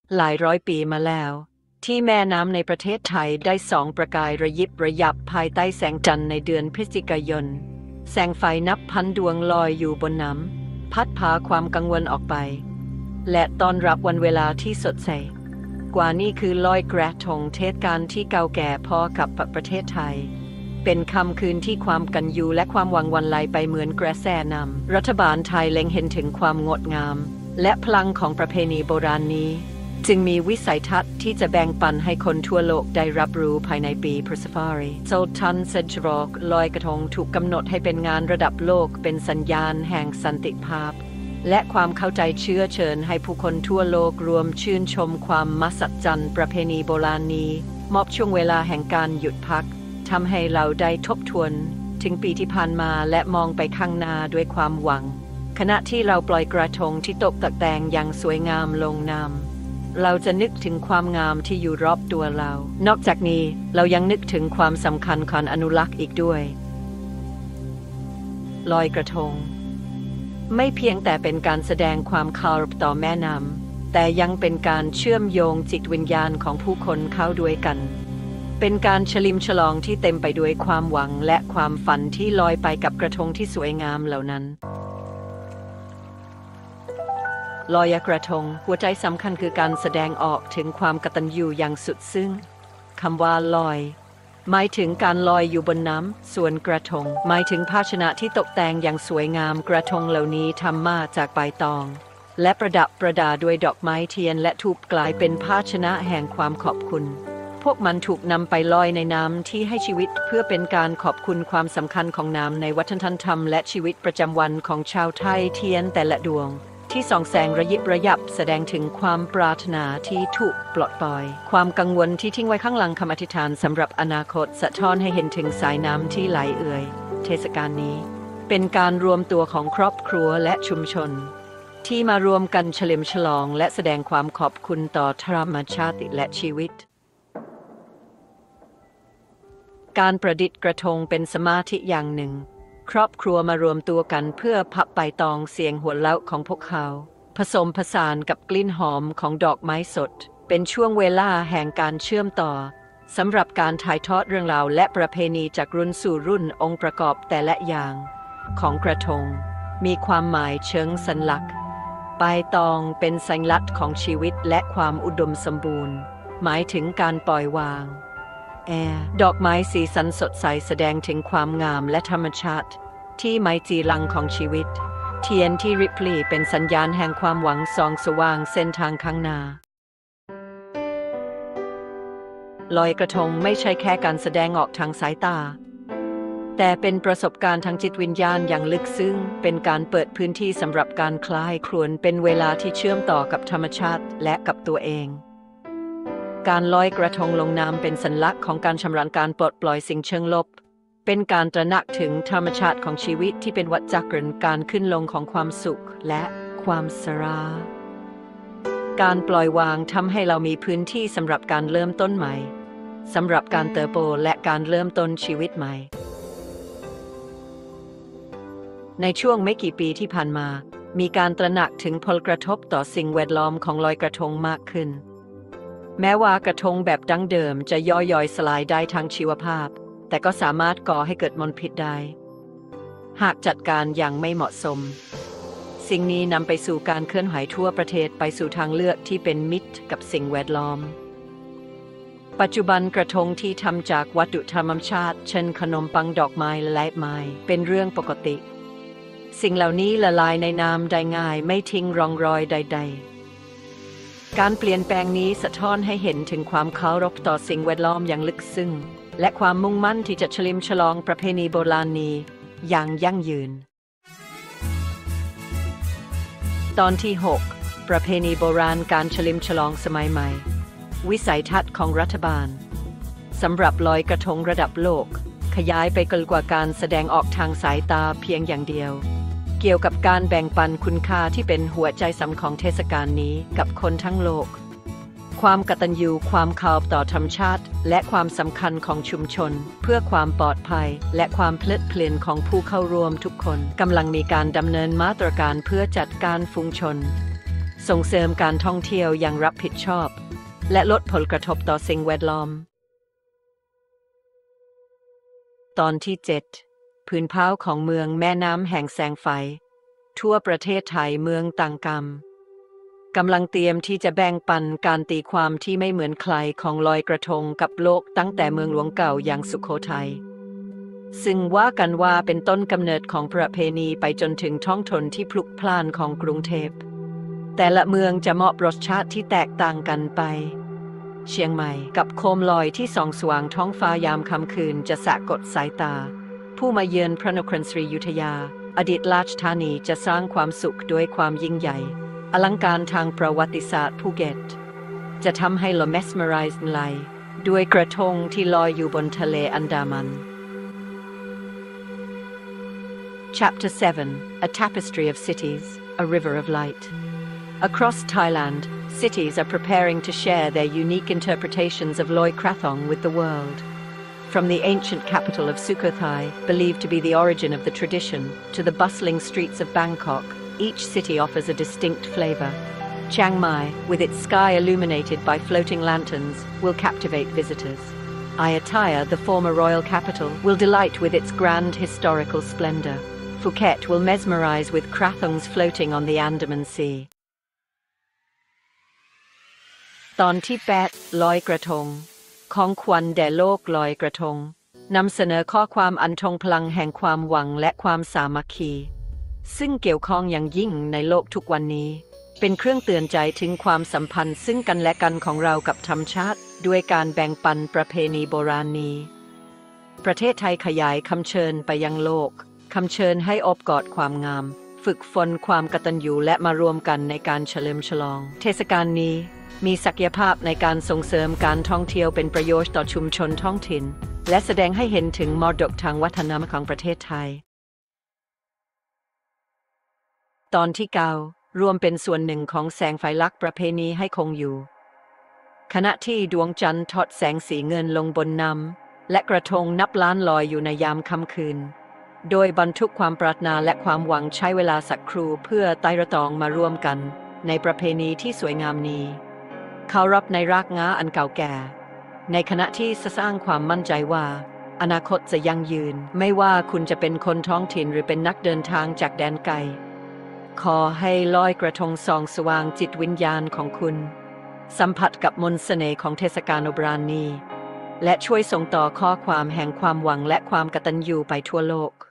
หลายร้อยปีมาแล้วที่แม่น้ำในประเทศไทยได้ส่องประกายระยิบระยับภายใต้แสงจันทร์ในเดือนพฤศจิกายนแสงไฟนับพันดวงลอยอยู่บนน้ำพัดพาความกังวลออกไปและต้อนรับวันเวลาที่สดใสกว่านี่คือลอยกระทงเทศกาลที่เก่าแก่พอกับประเทศไทยเป็นค่ำคืนที่ความกันยูและความหวังวันไหลไปเหมือนกระแสน้ำรัฐบาลไทยเล็งเห็นถึงความงดงามและพลังของประเพณีโบราณนี้จึงมีวิสัยทัศน์ที่จะแบ่งปันให้คนทั่วโลกได้รับรู้ภายในปีพุทธศักราช2566ลอยกระทงถูกกำหนดให้เป็นงานระดับโลกเป็นสัญญาณแห่งสันติภาพและความเข้าใจเชื้อเชิญให้ผู้คนทั่วโลกรวมชื่นชมความมหัศจรรย์ประเพณีโบราณนี้มอบช่วงเวลาแห่งการหยุดพักทำให้เราได้ทบทวนถึงปีที่ผ่านมาและมองไปข้างหน้าด้วยความหวังขณะที่เราปล่อยกระทงที่ตกตะแตงอย่างสวยงามลงน้ำเราจะนึกถึงความงามที่อยู่รอบตัวเรานอกจากนี้เรายังนึกถึงความสำคัญของอนุรักษ์อีกด้วยลอยกระทงไม่เพียงแต่เป็นการแสดงความเคารพต่อแม่น้ำแต่ยังเป็นการเชื่อมโยงจิตวิญญาณของผู้คนเข้าด้วยกันเป็นการฉลิมฉลองที่เต็มไปด้วยความหวังและความฝันที่ลอยไปกับกระทงที่สวยงามเหล่านั้นลอยกระทงหัวใจสำคัญคือการแสดงออกถึงความกตัญญูอย่างสุดซึ้งคำว่าลอยหมายถึงการลอยอยู่บนน้ำส่วนกระทงหมายถึงภาชนะที่ตกแต่งอย่างสวยงามกระทงเหล่านี้ทำมาจากใบตองและประดับประดาด้วยดอกไม้เทียนและธูปกลายเป็นภาชนะแห่งความขอบคุณพวกมันถูกนำไปลอยในน้ำที่ให้ชีวิตเพื่อเป็นการขอบคุณความสำคัญของน้ำในวัฒนธรรมและชีวิตประจำวันของชาวไทยเทียนแต่ละดวงที่ส่องแสงระยิบระยับแสดงถึงความปรารถนาที่ถูกปลดปล่อยความกังวลที่ทิ้งไว้ข้างหลังคำอธิษฐานสำหรับอนาคตสะท้อนให้เห็นถึงสายน้ำที่ไหลเอื่อยเทศกาลนี้เป็นการรวมตัวของครอบครัวและชุมชนที่มารวมกันเฉลิมฉลองและแสดงความขอบคุณต่อธรรมชาติและชีวิตการประดิษฐ์กระทงเป็นสมาธิอย่างหนึ่งครอบครัวมารวมตัวกันเพื่อพับใบตองเสียงหัวเราะของพวกเขาผสมผสานกับกลิ่นหอมของดอกไม้สดเป็นช่วงเวลาแห่งการเชื่อมต่อสำหรับการถ่ายทอดเรื่องราวและประเพณีจากรุ่นสู่รุ่นองค์ประกอบแต่ละอย่างของกระทงมีความหมายเชิงสัญลักษณ์ใบตองเป็นสัญลักษณ์ของชีวิตและความอุดมสมบูรณ์หมายถึงการปล่อยวางดอกไม้สีสันสดใสแสดงถึงความงามและธรรมชาติที่ไมจีรังของชีวิตเทียนที่ริบลี่เป็นสัญญาณแห่งความหวังส่องสว่างเส้นทางข้างหน้าลอยกระทงไม่ใช่แค่การแสดงออกทางสายตาแต่เป็นประสบการณ์ทางจิตวิญญาณอย่างลึกซึ้งเป็นการเปิดพื้นที่สำหรับการคลายครวญเป็นเวลาที่เชื่อมต่อกับธรรมชาติและกับตัวเองการลอยกระทงลงน้ำเป็นสัญลักษณ์ของการชำระการปลดปล่อยสิ่งเชิงลบเป็นการตระหนักถึงธรรมชาติของชีวิตที่เป็นวัฏจักรการขึ้นลงของความสุขและความสราการปล่อยวางทำให้เรามีพื้นที่สำหรับการเริ่มต้นใหม่สำหรับการเติบโตและการเริ่มต้นชีวิตใหม่ในช่วงไม่กี่ปีที่ผ่านมามีการตระหนักถึงผลกระทบต่อสิ่งแวดล้อมของลอยกระทงมากขึ้นแม้ว่ากระทงแบบดั้งเดิมจะย่อยสลายได้ทางชีวภาพแต่ก็สามารถก่อให้เกิดมลพิษได้หากจัดการอย่างไม่เหมาะสมสิ่งนี้นำไปสู่การเคลื่อนไหวทั่วประเทศไปสู่ทางเลือกที่เป็นมิตรกับสิ่งแวดล้อมปัจจุบันกระทงที่ทำจากวัตถุธรรมชาติเช่นขนมปังดอกไม้และไม้เป็นเรื่องปกติสิ่งเหล่านี้ละลายในน้ำได้ง่ายไม่ทิ้งร่องรอยใดๆการเปลี่ยนแปลงนี้สะท้อนให้เห็นถึงความเคารพต่อสิ่งแวดล้อมอย่างลึกซึ้งและความมุ่งมั่นที่จะเฉลิมฉลองประเพณีโบราณนี้อย่างยั่งยืนตอนที่ 6 ประเพณีโบราณการเฉลิมฉลองสมัยใหม่วิสัยทัศน์ของรัฐบาลสำหรับลอยกระทงระดับโลกขยายไปไกลกว่าการแสดงออกทางสายตาเพียงอย่างเดียวเกี่ยวกับการแบ่งปันคุณค่าที่เป็นหัวใจสำคัญของเทศกาลนี้กับคนทั้งโลกความกตัญญูความเคารพต่อธรรมชาติและความสำคัญของชุมชนเพื่อความปลอดภัยและความเพลิดเพลินของผู้เข้าร่วมทุกคนกำลังมีการดำเนินมาตรการเพื่อจัดการฝูงชนส่งเสริมการท่องเที่ยวอย่างรับผิดชอบและลดผลกระทบต่อสิ่งแวดล้อมตอนที่ 7 ผืนผ้าของเมืองแม่น้ำแห่งแสงไฟทั่วประเทศไทยเมืองต่างกำลังเตรียมที่จะแบ่งปันการตีความที่ไม่เหมือนใครของลอยกระทงกับโลกตั้งแต่เมืองหลวงเก่าอย่างสุโขทัยซึ่งว่ากันว่าเป็นต้นกำเนิดของประเพณีไปจนถึงท้องถิ่นที่พลุกพล่านของกรุงเทพแต่ละเมืองจะเหมาะรสชาติที่แตกต่างกันไปเชียงใหม่กับโคมลอยที่ส่องสว่างท้องฟ้ายามค่ำคืนจะสะกดสายตาผู้มาเยือนพระนครศรีอยุธยาอดีตราชธานีจะสร้างความสุขด้วยความยิ่งใหญ่อลังการทางประวัติศาสตร์ภูเก็ตจะทำให้เรา mesmerize ไหลด้วยกระทงที่ลอยอยู่บนทะเลอันดามัน Chapter 7 A Tapestry of Cities, a River of Light. Across Thailand, cities are preparing to share their unique interpretations of Loi Krathong with the world. From the ancient capital of Sukhothai, believed to be the origin of the tradition, to the bustling streets of Bangkok, each city offers a distinct flavor. Chiang Mai, with its sky illuminated by floating lanterns, will captivate visitors. Ayutthaya, the former royal capital, will delight with its grand historical splendor. Phuket will mesmerize with krathongs floating on the Andaman Sea. ตอนที่ 8 ลอยกระทงของขวัญแด่โลกลอยกระทงนำเสนอข้อความอันทรงพลังแห่งความหวังและความสามัคคีซึ่งเกี่ยวข้องอย่างยิ่งในโลกทุกวันนี้เป็นเครื่องเตือนใจถึงความสัมพันธ์ซึ่งกันและกันของเรากับธรรมชาติด้วยการแบ่งปันประเพณีโบราณนี้ประเทศไทยขยายคำเชิญไปยังโลกคำเชิญให้อบกอดความงามฝึกฝนความกตัญญูและมารวมกันในการเฉลิมฉลองเทศกาลนี้มีศักยภาพในการส่งเสริมการท่องเที่ยวเป็นประโยชน์ต่อชุมชนท้องถิ่นและแสดงให้เห็นถึงมรดกทางวัฒนธรรมของประเทศไทยตอนที่ 9 รวมเป็นส่วนหนึ่งของแสงไฟลักษณ์ประเพณีให้คงอยู่ขณะที่ดวงจันทร์ทอดแสงสีเงินลงบนน้ำและกระทงนับล้านลอยอยู่ในยามค่ำคืนโดยบรรทุกความปรารถนาและความหวังใช้เวลาสักครู่เพื่อไต่ระตองมาร่วมกันในประเพณีที่สวยงามนี้เคารพในรากงาอันเก่าแก่ในขณะที่สร้างความมั่นใจว่าอนาคตจะยั่งยืนไม่ว่าคุณจะเป็นคนท้องถิ่นหรือเป็นนักเดินทางจากแดนไกลขอให้ลอยกระทงส่องสว่างจิตวิญญาณของคุณสัมผัสกับมนต์เสน่ห์ของเทศกาลโบราณนี้และช่วยส่งต่อข้อความแห่งความหวังและความกตัญญูไปทั่วโลก